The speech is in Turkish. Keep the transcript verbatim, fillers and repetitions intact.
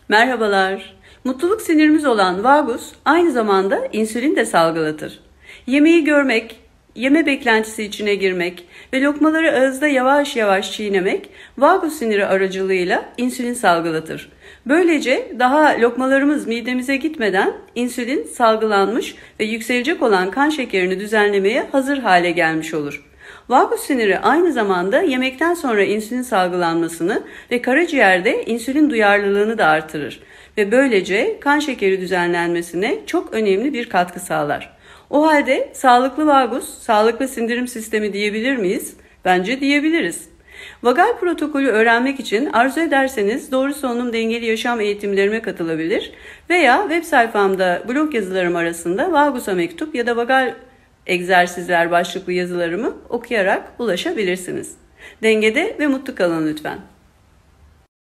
Merhabalar. Mutluluk sinirimiz olan vagus aynı zamanda insülin de salgılatır. Yemeği görmek, yeme beklentisi içine girmek ve lokmaları ağızda yavaş yavaş çiğnemek vagus siniri aracılığıyla insülin salgılatır. Böylece daha lokmalarımız midemize gitmeden insülin salgılanmış ve yükselecek olan kan şekerini düzenlemeye hazır hale gelmiş olur. Vagus siniri aynı zamanda yemekten sonra insülin salgılanmasını ve karaciğerde insülin duyarlılığını da artırır ve böylece kan şekeri düzenlenmesine çok önemli bir katkı sağlar. O halde sağlıklı vagus, sağlıklı sindirim sistemi diyebilir miyiz? Bence diyebiliriz. Vagal protokolü öğrenmek için arzu ederseniz doğru solunum dengeli yaşam eğitimlerime katılabilir veya web sayfamda blog yazılarım arasında vagusa mektup ya da vagal egzersizler başlıklı yazılarımı okuyarak ulaşabilirsiniz. Dengede ve mutlu kalın lütfen.